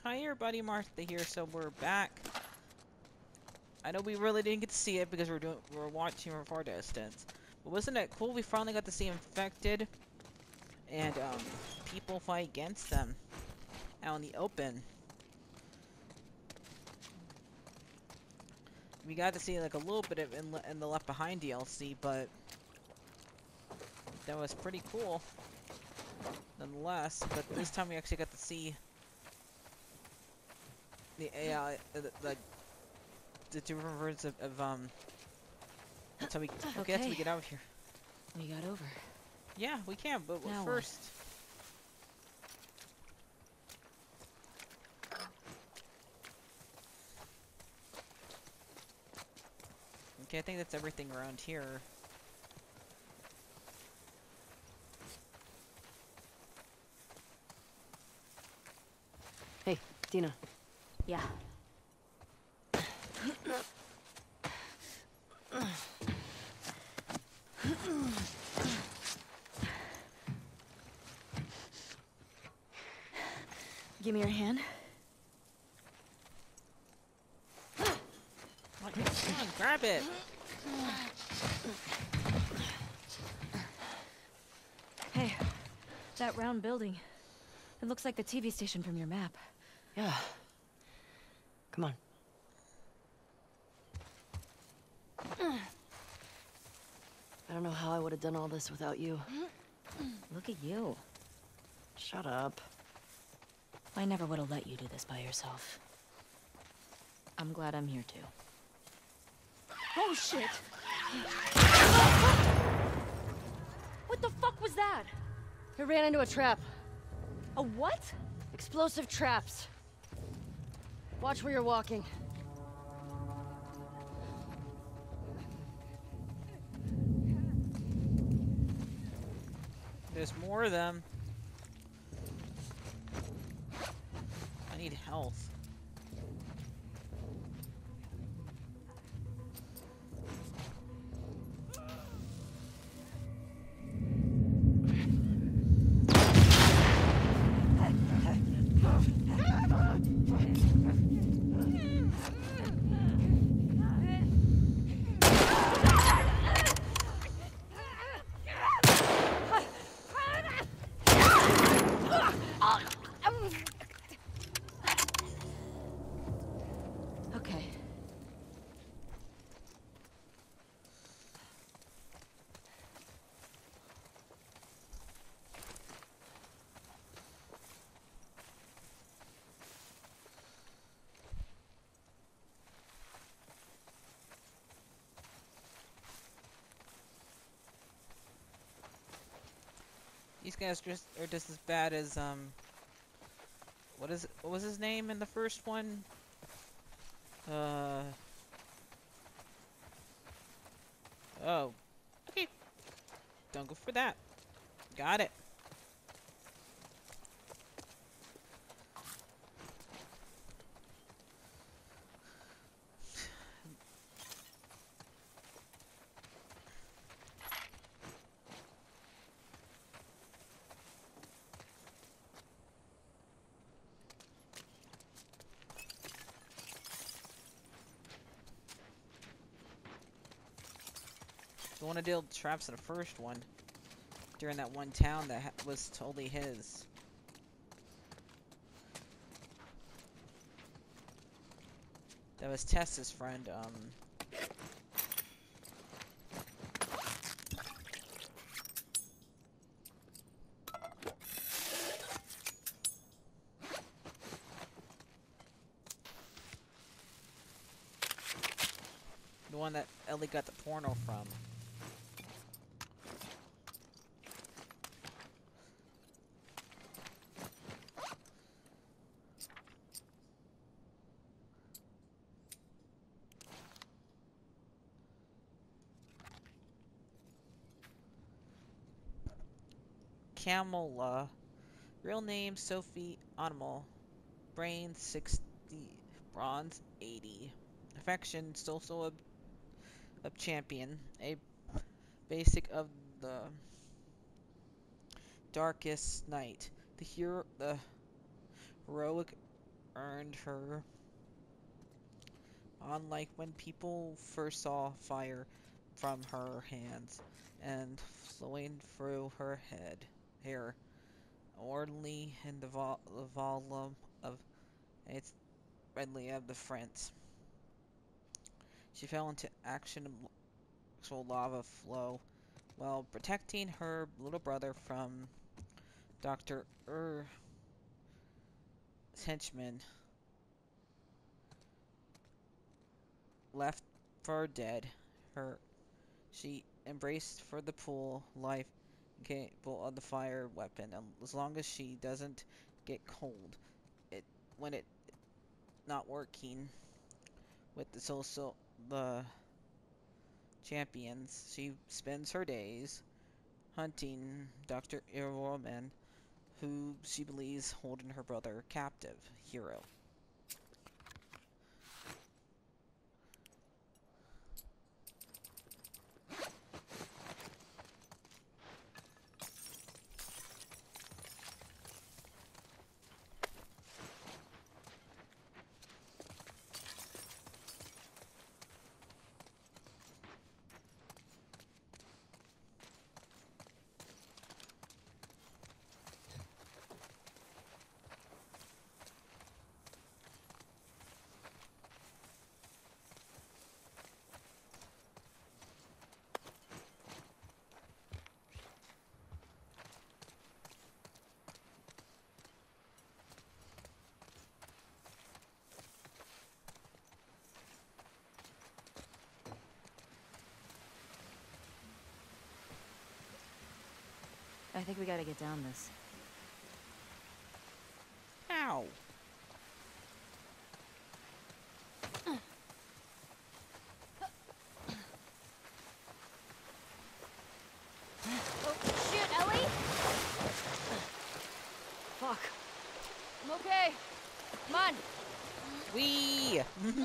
Hi everybody, Martha here, so we're back. I know we really didn't get to see it because we're watching from far distance. But wasn't it cool? We finally got to see infected and people fight against them out in the open. We got to see like a little bit of in the Left Behind DLC, but that was pretty cool nonetheless. But this time we actually got to see the AI, the different versions of that's how we okay, that's how we get out of here. We got over. Yeah, we can, but now first. Okay, I think that's everything around here. Hey, Dina. Yeah. Give me your hand. Come on, grab it. Hey, that round building. It looks like the TV station from your map. Yeah. Come on. I don't know how I would have done all this without you. Look at you. Shut up. I never would have let you do this by yourself. I'm glad I'm here too. Oh shit! What the fuck was that? I ran into a trap. A what? Explosive traps. Watch where you're walking. There's more of them. I need health. Okay. These guys are just as bad as what was his name in the first one? Oh. Okay. Don't go for that. Got it. The one to deal traps in the first one. During that one town that was totally his. That was Tessa's friend, the one that Ellie got the porno from. Camel, real name Sophie Animal, brain 60, bronze 80, affection social of champion, a basic of the darkest night, the heroic earned her, unlike when people first saw fire from her hands and flowing through her hair, orderly in the volume of its readily of the fronts. She fell into actual lava flow while protecting her little brother from Dr. Henchman left for dead. She embraced for the pool life capable of the fire weapon, as long as she doesn't get cold. When it not working with the champions, she spends her days hunting Dr. Irwin, who she believes holding her brother captive. Hero. I think we gotta get down this. Ow! Oh, shit, Ellie! Fuck. I'm okay. Come on. Wee!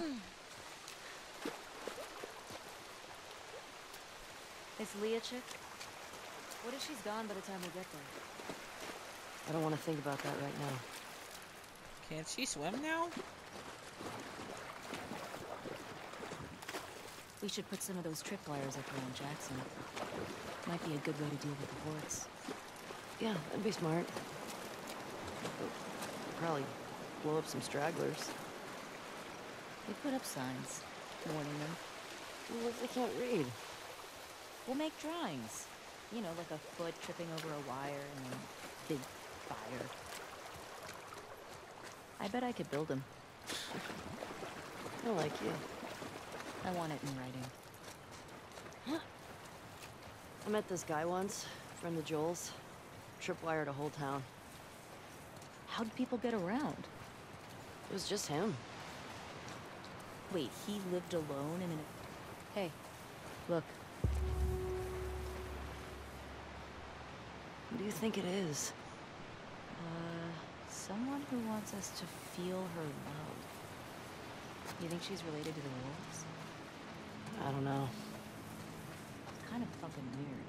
Is Leah chick? What if she's gone by the time we get there? I don't want to think about that right now. Can't she swim now? We should put some of those tripwires up around Jackson. Might be a good way to deal with the hordes. Yeah, that'd be smart. Probably blow up some stragglers. They put up signs, warning them. Well, what if they can't read? We'll make drawings. You know, like a foot tripping over a wire and then big fire. I bet I could build them. I like you. I want it in writing. I met this guy once, friend of Joel's. Tripwired a whole town. How'd people get around? It was just him. Wait, he lived alone in a... Hey, look. What do you think it is? Someone who wants us to feel her love. You think she's related to the wolves? I don't know. It's kind of fucking weird.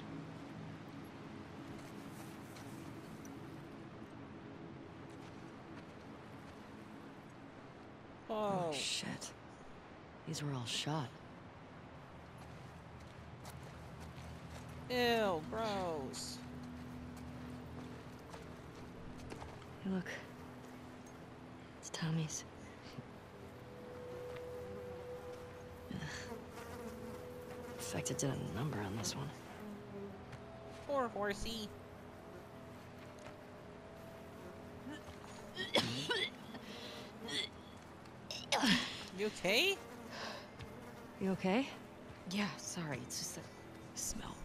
Oh, Oh, shit. These were all shot. ew, gross. Hey, look. It's Tommy's. Ugh. Infected did a number on this one. Poor horsey. You okay? You okay? Yeah, sorry, it's just a smell.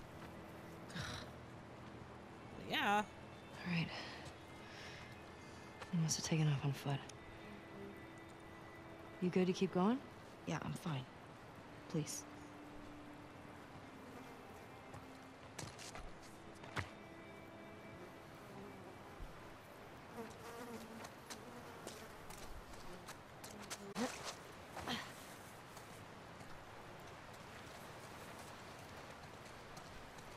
Yeah. Alright. They must have taken off on foot. You good to keep going? Yeah, I'm fine. Please.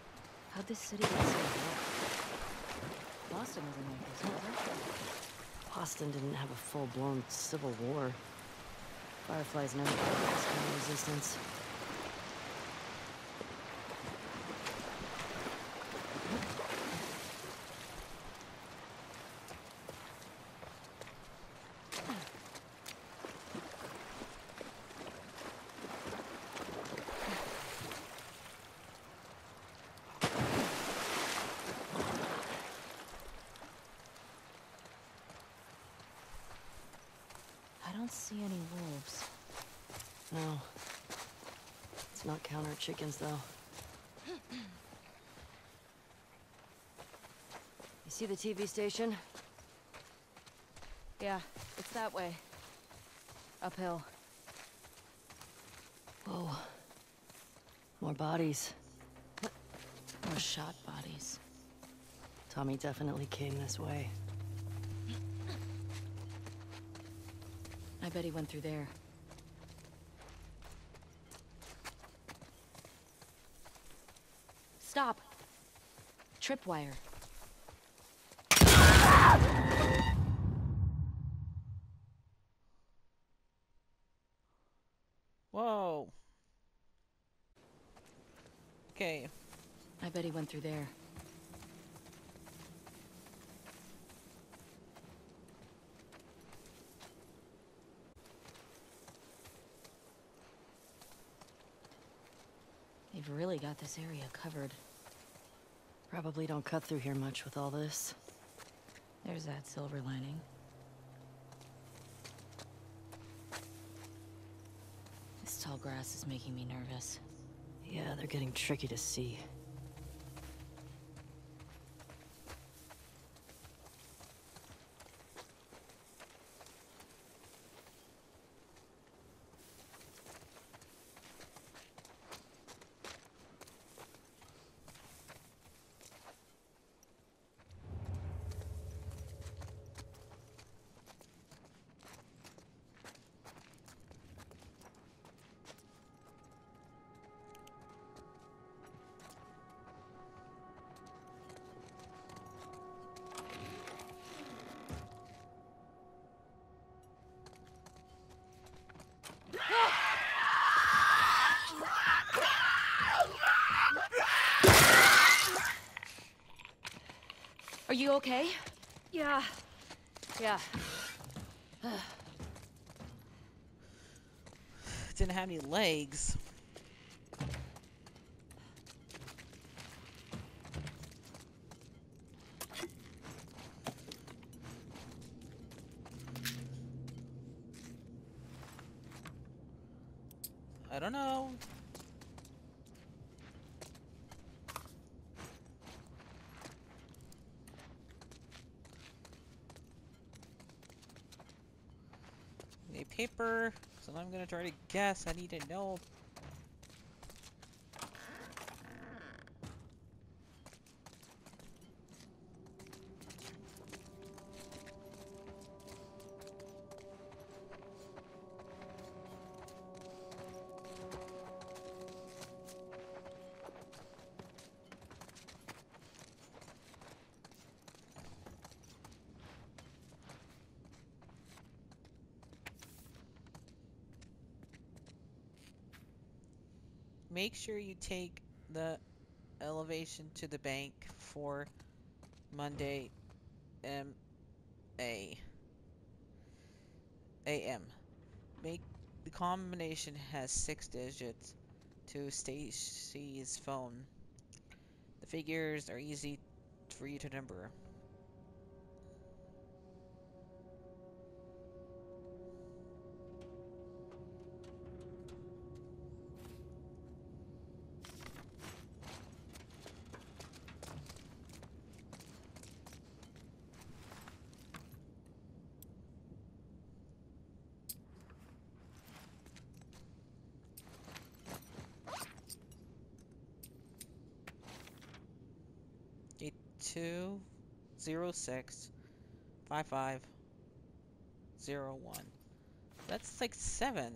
How'd this city get so dark? Boston wasn't like this, was it? Boston didn't have a full-blown civil war. Fireflies never fought this kind of resistance. I don't see any wolves. No. Let's not count our chickens, though. You see the TV station? Yeah, it's that way. Uphill. Whoa. More bodies. More shot bodies. Tommy definitely came this way. I bet he went through there. Stop! Tripwire. Whoa. Okay. I bet he went through there. They've really got this area covered. Probably don't cut through here much with all this. There's that silver lining. This tall grass is making me nervous. Yeah, they're getting tricky to see. Are you okay? Yeah. Yeah. Didn't have any legs. I don't know. Need paper, so I'm gonna try to guess. I need to know. Make sure you take the elevation to the bank for Monday M.A. A.M. Make the combination has 6 digits to Stacy's phone. The figures are easy for you to number. Gate 2065501. That's like 7.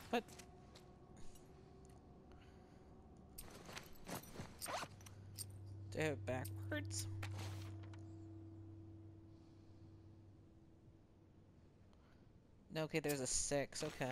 What? Do I have it backwards? No, okay, there's a 6, okay.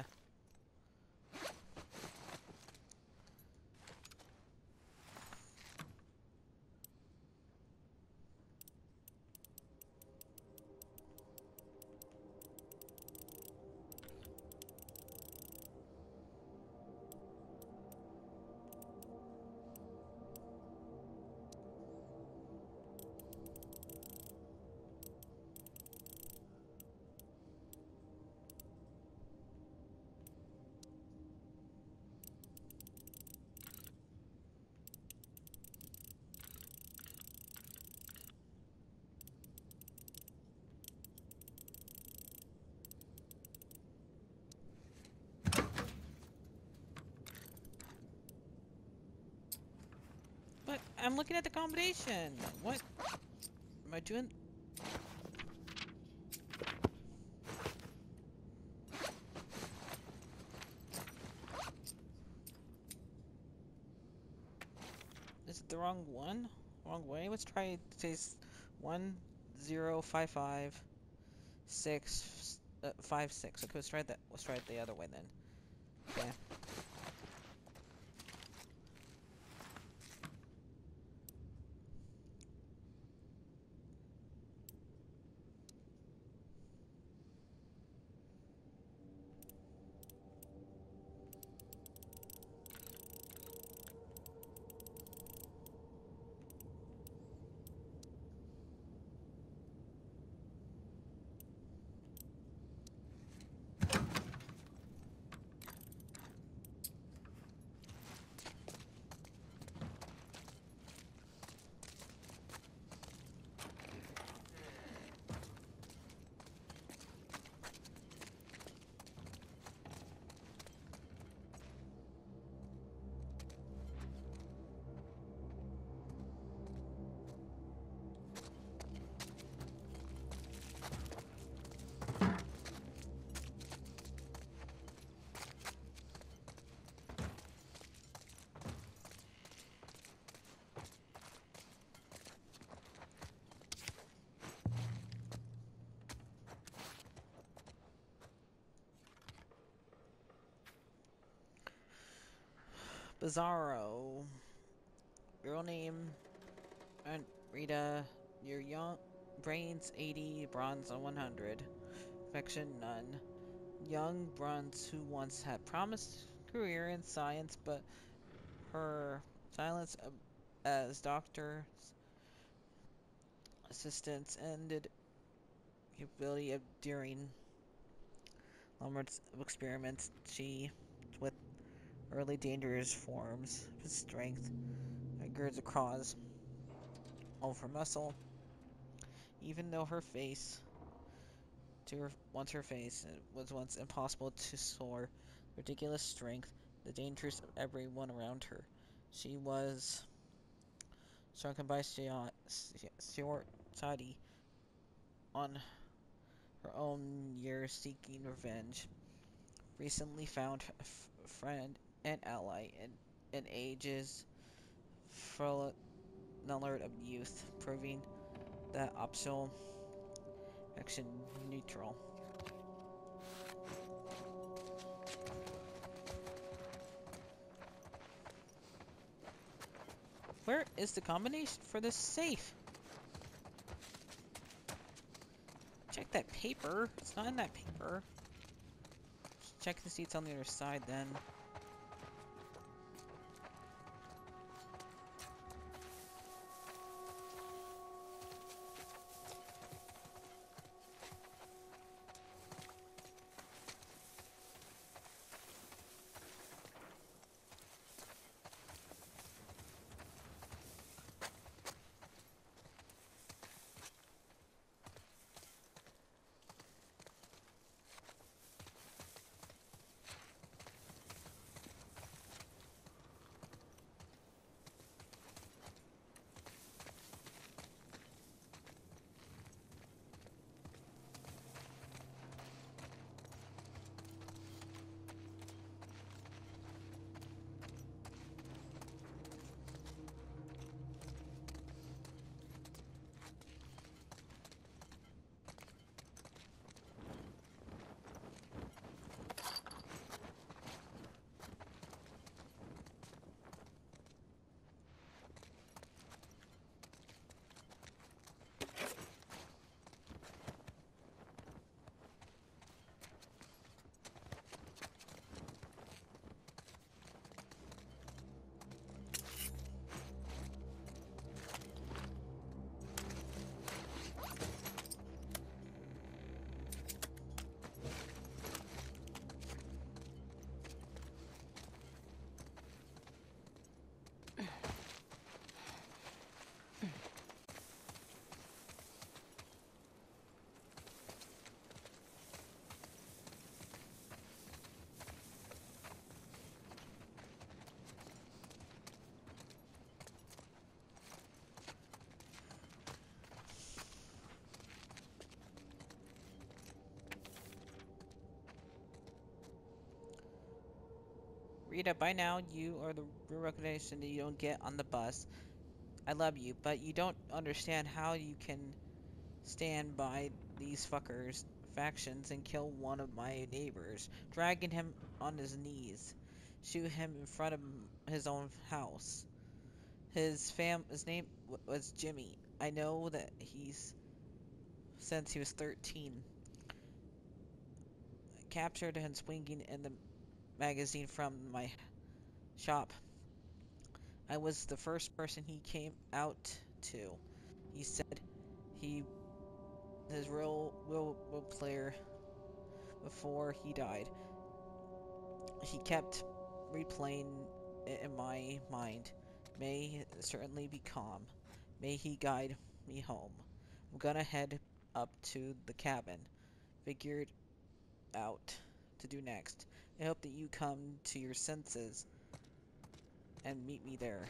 But I'm looking at the combination. What am I doing? Is it the wrong one? Wrong way? Let's try today's 10556 Okay, let's try that. Let's try it the other way then. Okay. Bizarro. Real name, and Rita. Your young brains 80, bronze on 100. Affection none. Young bronze who once had promised career in science, but her silence as doctor's assistant ended capability of during Lombard's experiments. She, with early dangerous forms of strength, girds across all of her muscle, even though her face, her face, it was once impossible to soar. Ridiculous strength, the dangers of everyone around her. She was shrunken by society on her own years seeking revenge. Recently found a friend and ally in ages full alert of youth, proving that optional action neutral. Where is the combination for this safe? Check that paper. It's not in that paper. Check the seats on the other side then. Rita, by now you are the real recognition that you don't get on the bus. I love you, but you don't understand how you can stand by these factions and kill one of my neighbors, dragging him on his knees, shoot him in front of his own house. His name was Jimmy. I know that he's since he was 13. Captured and swinging in the magazine from my shop. I was the first person he came out to. He said he his real player before he died. He kept replaying it in my mind. May he certainly be calm. May he guide me home. I'm gonna head up to the cabin. Figured out to do next. I hope that you come to your senses and meet me there.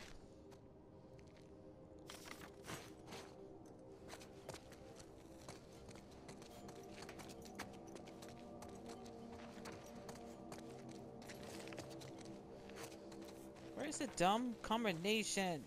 Where's the dumb combination?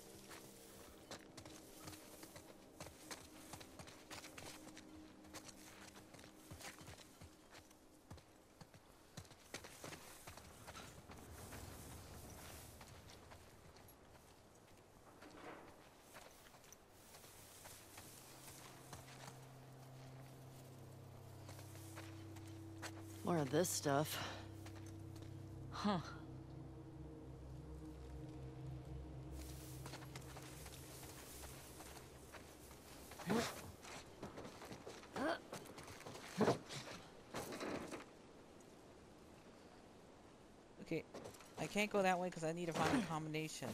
More of this stuff. Huh. Okay, I can't go that way because I need to find a combination.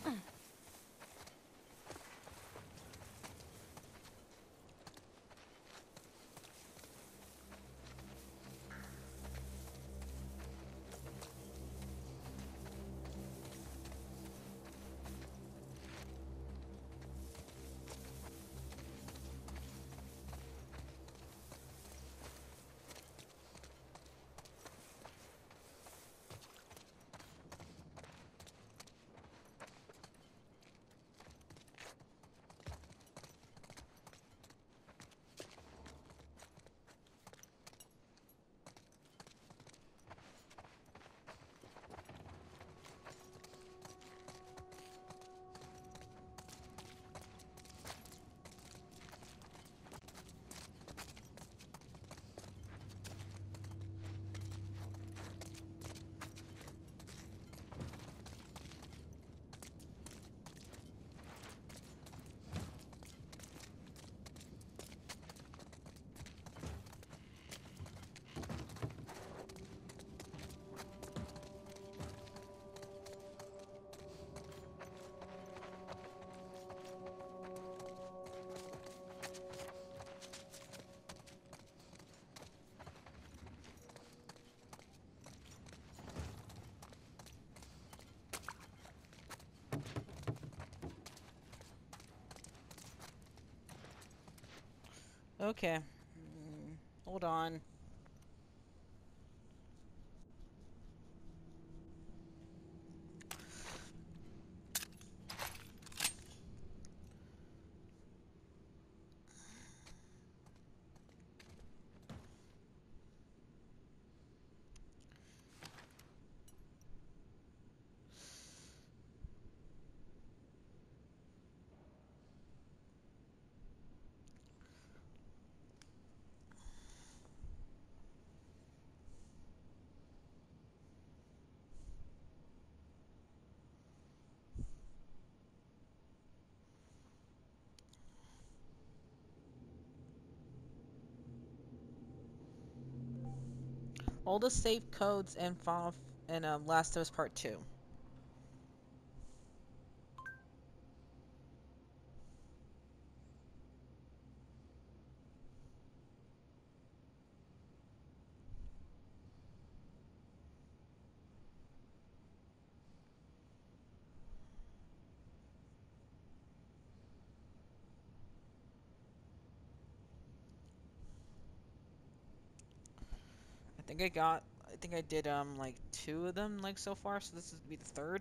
Okay. Hold on. All the safe codes and Final and Last of Us Part 2. I think I got I think I did like 2 of them like so far, so this is be the 3rd.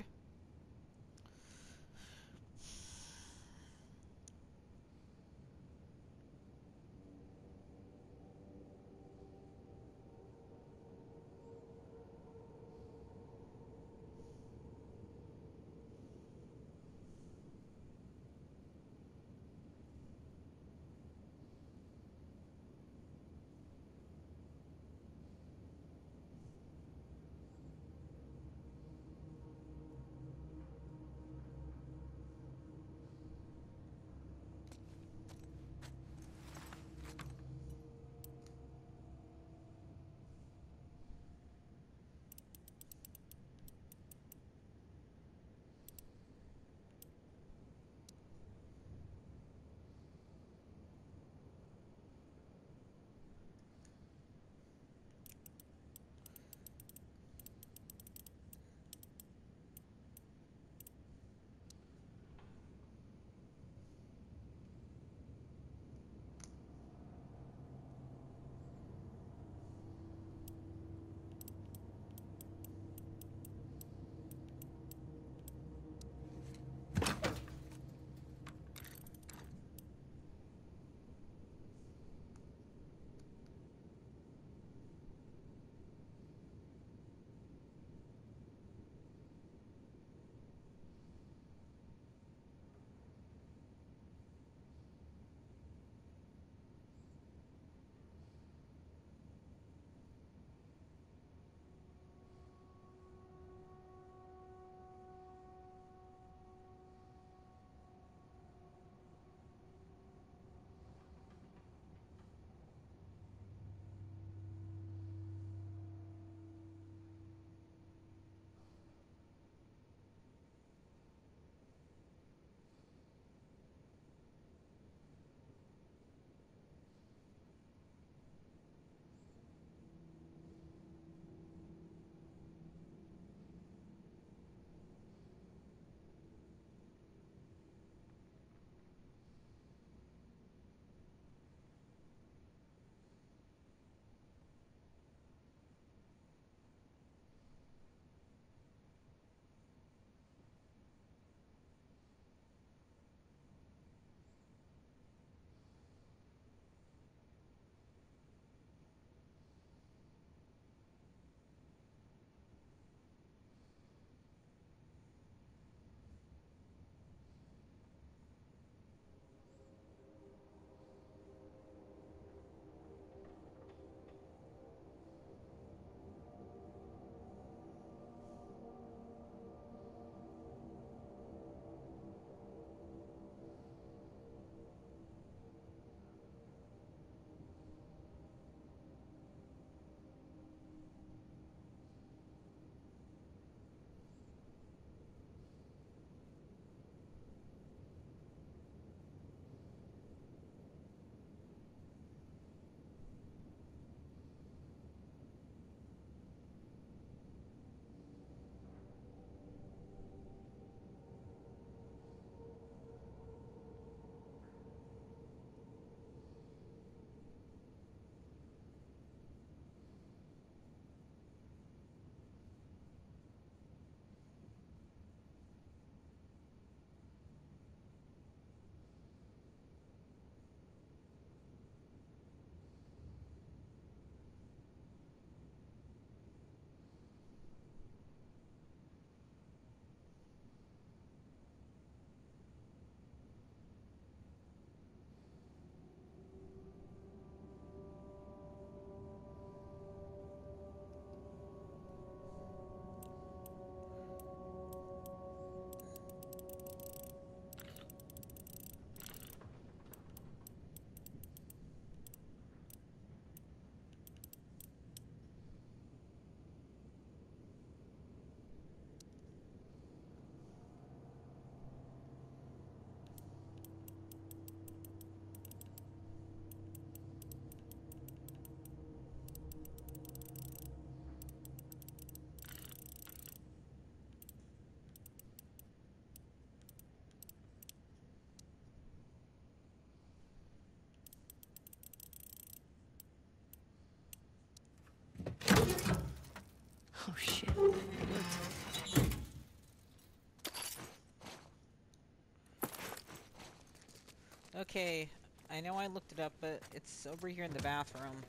Okay, I know I looked it up, but it's over here in the bathroom.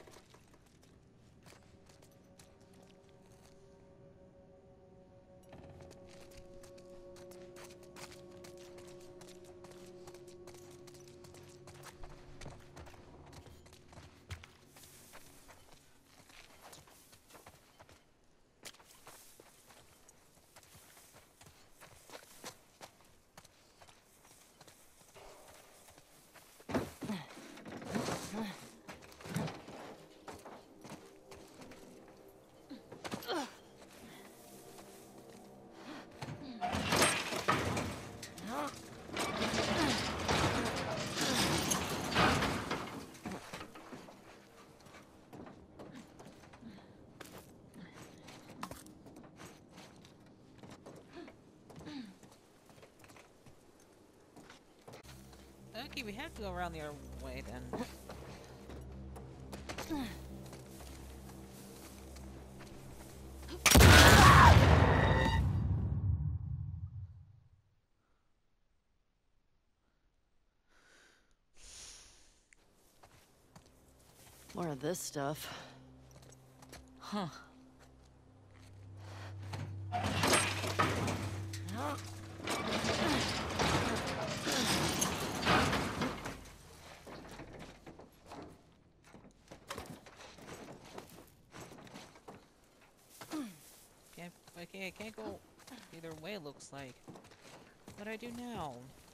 Okay, we have to go around the other way then. More of this stuff. Huh. Okay, I can't go either way, it looks like. What do I do now?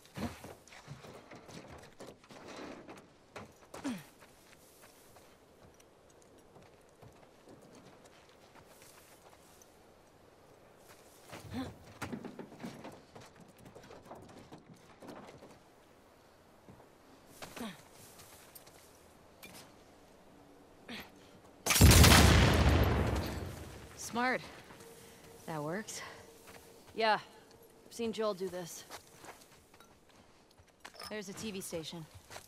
Smart. That works. Yeah, I've seen Joel do this. There's a TV station.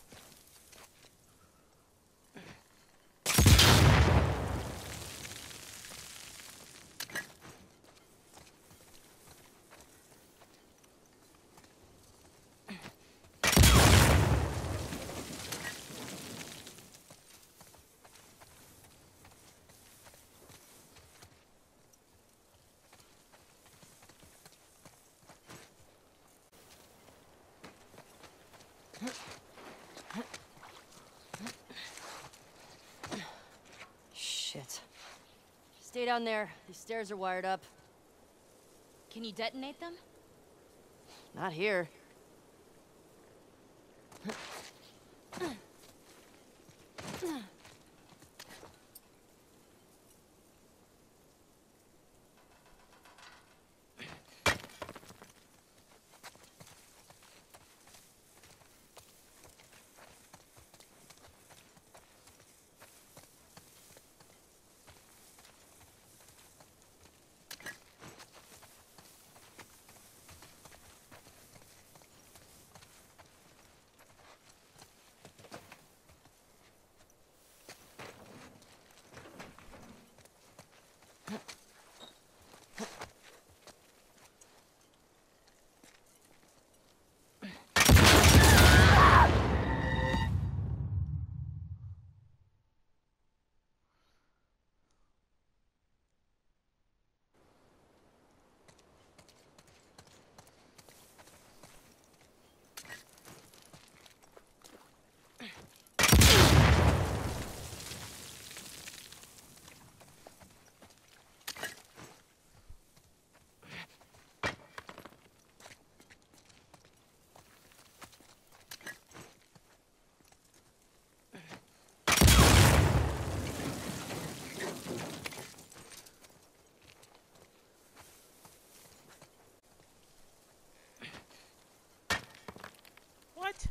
Shit. Stay down there. These stairs are wired up. Can you detonate them? Not here. What?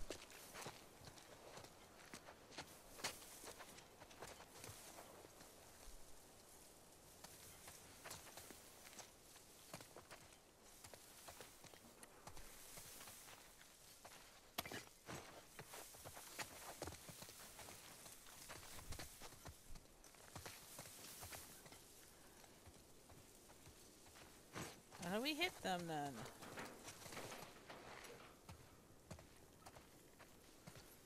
How do we hit them then?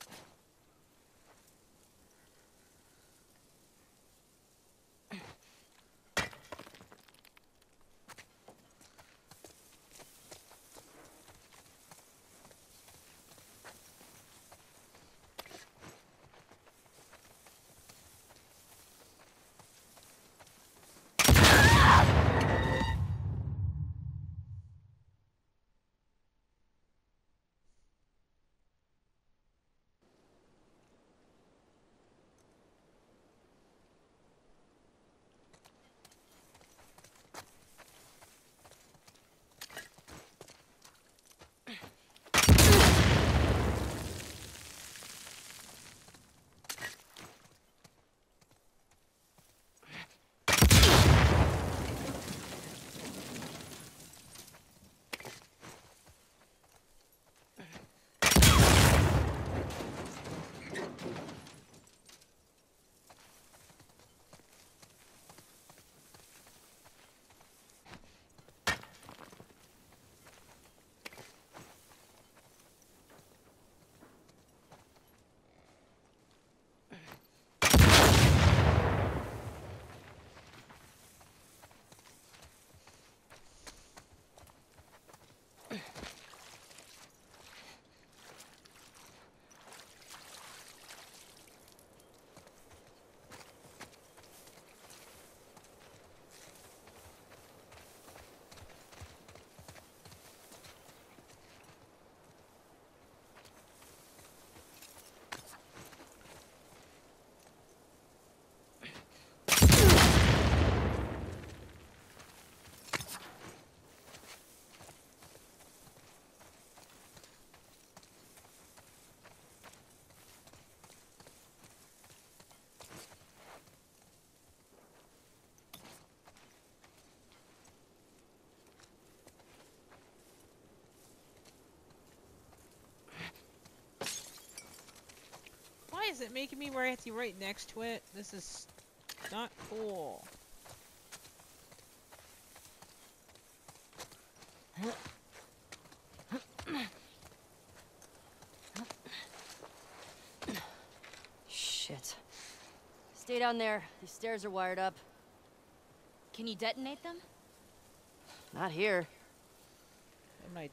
is it making me where I have to be right next to it? This is not cool. Shit. Stay down there. These stairs are wired up. Can you detonate them? Not here. That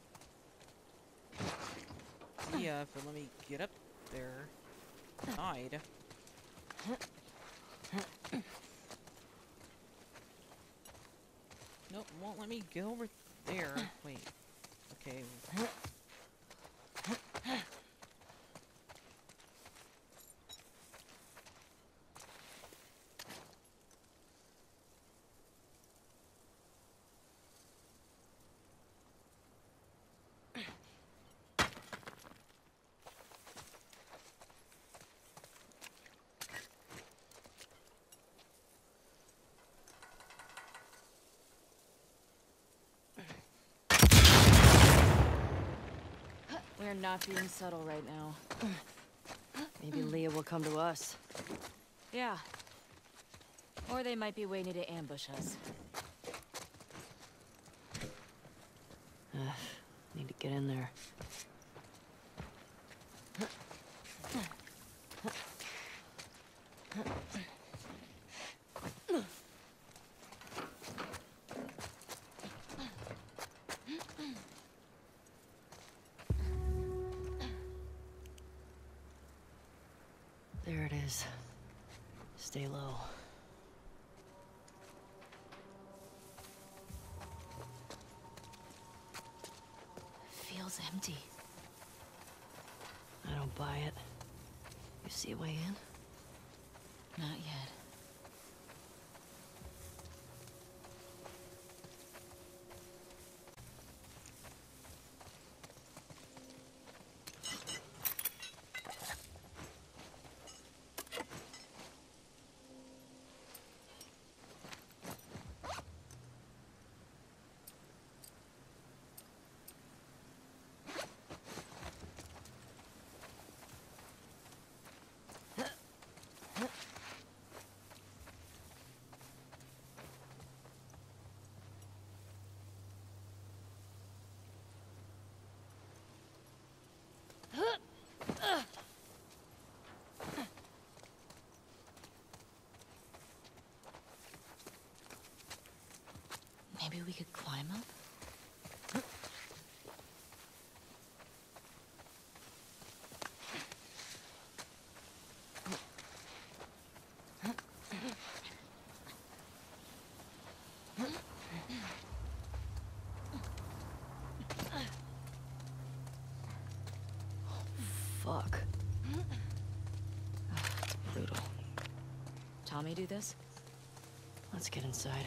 might idea if it let me get up there. Hide. Nope, won't let me get over there. Wait. Okay. We're not being subtle right now. Maybe Leah will come to us. Yeah. Or they might be waiting to ambush us. Need to get in there. There it is. Stay low. Feels empty. I don't buy it. You see a way in? Not yet. Maybe we could climb up? Fuck. It's brutal. Tommy do this? Let's get inside.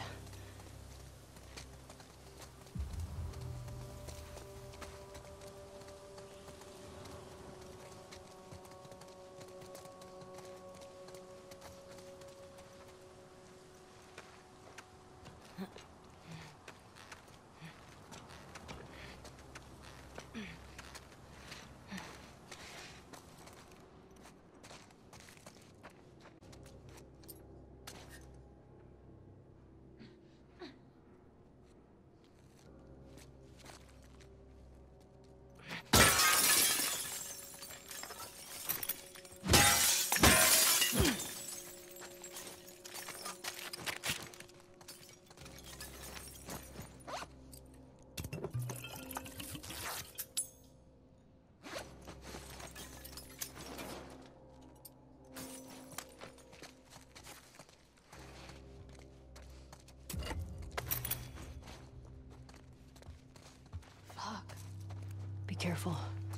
Fuck. Be careful.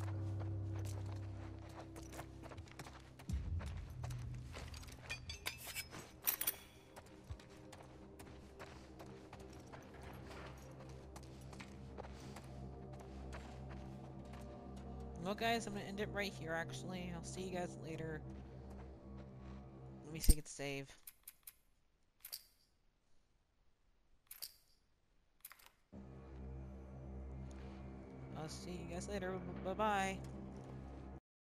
Well, guys, I'm gonna end it right here, actually. I'll see you guys later. Let me see if I can save. I'll see you guys later. Bye-bye.